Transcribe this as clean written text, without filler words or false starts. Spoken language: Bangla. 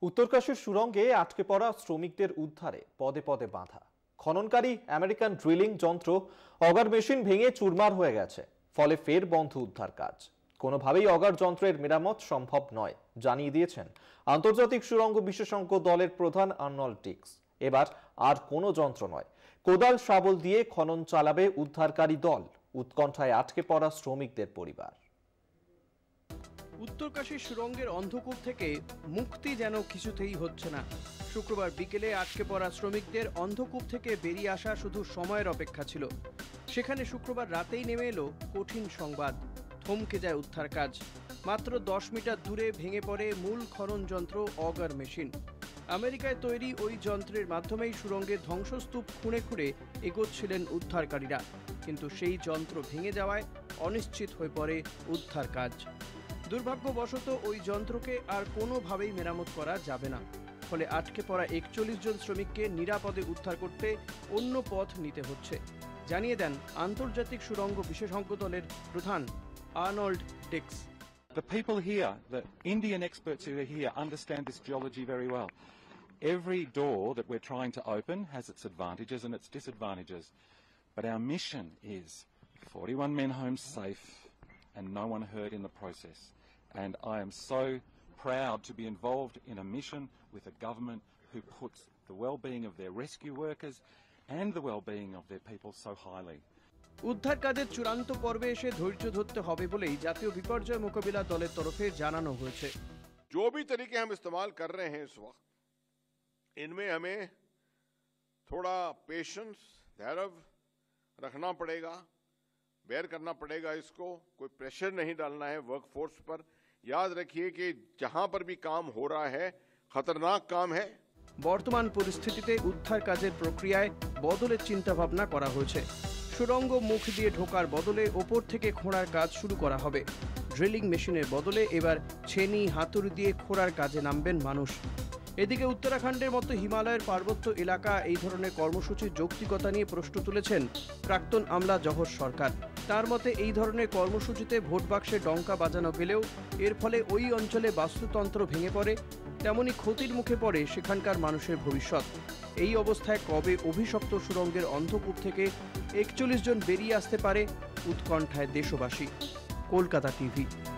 উত্তরকাশীর সুড়ঙ্গে আটকে পড়া শ্রমিকদের উদ্ধারে পদে পদে বাধা। খননকারী আমেরিকান ড্রিলিং যন্ত্র অগার মেশিন ভেঙে চুরমার হয়ে গেছে, ফলে ফের বন্ধ উদ্ধার কাজ। কোনোভাবেই অগার যন্ত্রের মেরামত সম্ভব নয় জানিয়ে দিয়েছেন আন্তর্জাতিক সুড়ঙ্গ বিশেষজ্ঞ দলের প্রধান আর্নল্ড ডিক্স। এবার আর কোনো যন্ত্র নয়, কোদাল শাবল দিয়ে খনন চালাবে উদ্ধারকারী দল। উৎকণ্ঠায় আটকে পড়া শ্রমিকদের পরিবার। উত্তরকাশী সুড়ঙ্গের অন্ধকূপ থেকে মুক্তি যেন কিছুতেই হচ্ছে না। শুক্রবার বিকেলে আটকে পড়া শ্রমিকদের অন্ধকূপ থেকে বেরিয়ে আসা শুধু সময়ের অপেক্ষা ছিল। সেখানে শুক্রবার রাতেই নেমে এলো কঠিন সংবাদ, থমকে যায় উদ্ধার কাজ। মাত্র 10 মিটার দূরে ভেঙে পড়ে মূল খনন যন্ত্র অগার মেশিন। আমেরিকায় তৈরি ওই যন্ত্রের মাধ্যমেই সুড়ঙ্গের ধ্বংসস্তূপ খুঁড়ে খুঁড়ে এগোচ্ছিলেন উদ্ধারকারীরা, কিন্তু সেই যন্ত্র ভেঙে যাওয়ায় অনিশ্চিত হয়ে পড়ে উদ্ধার কাজ। দুর্ভাগ্যবশত ওই যন্ত্রকে আর কোনোভাবেই মেরামত করা যাবে না, ফলে আটকে পড়া 41 জন শ্রমিককে নিরাপদে উদ্ধার করতে অন্য পথ নিতে হচ্ছে, জানিয়ে দেন আন্তর্জাতিক সুড়ঙ্গ বিশেষজ্ঞ দলের প্রধান আর্নল্ড ডিক্স। The people here, the Indian experts who are here, understand this geology very well. Every door that we're trying to open has its advantages and its disadvantages, but our mission is 41 men home safe and no one hurt in the process. And I am so proud to be involved in a mission with a government who puts the well-being of their rescue workers and the well-being of their people so highly. উদ্ধার কাজের চূড়ান্ত পর্বে এসে ধৈর্য ধরতে হবে বলেই জাতীয় বিপর্যয় মোকাবিলা দলের তরফে জানানো হয়েছে। जो भी तरीके हम इस्तेमाल कर रहे हैं इस वक्त, इनमें हमें थोड़ा पेशेंस, धैर्य रखना पड़ेगा, बेयर करना पड़ेगा। इसको कोई प्रेशर नहीं डालना है वर्कफोर्स पर। याद रखिए कि जहां पर भी काम हो रहा है खतरनाक काम है। বর্তমান পরিস্থিতিতে উদ্ধার কাজের প্রক্রিয়ায় বদলের চিন্তা ভাবনা করা হয়েছে। সুড়ঙ্গ মুখ দিয়ে ঢোকার বদলে ওপর থেকে খোঁড়ার কাজ শুরু করা হবে। ড্রিলিং মেশিনের বদলে এবার ছেনি হাতুড়ি দিয়ে খোঁড়ার কাজে নামবেন মানুষ। এদিকে উত্তরাখণ্ডের মতো হিমালয়ের পার্বত্য এলাকা এই ধরনের কর্মসূচির যৌক্তিকতা নিয়ে প্রশ্ন তুলেছেন প্রাক্তন আমলা জহর সরকার। তার মতে এই ধরনের কর্মসূচিতে ভোট বাক্সে ডঙ্কা বাজানো গেলেও এর ফলে ওই অঞ্চলে বাস্তুতন্ত্র ভেঙে পড়ে, তেমনি ক্ষতির মুখে পড়ে সেখানকার মানুষের ভবিষ্যৎ। এই অবস্থায় কবে অভিশপ্ত সুড়ঙ্গের অন্ধকূপ থেকে 41 জন বেরিয়ে আসতে পারে, উৎকণ্ঠায় দেশবাসী। কলকাতা টিভি।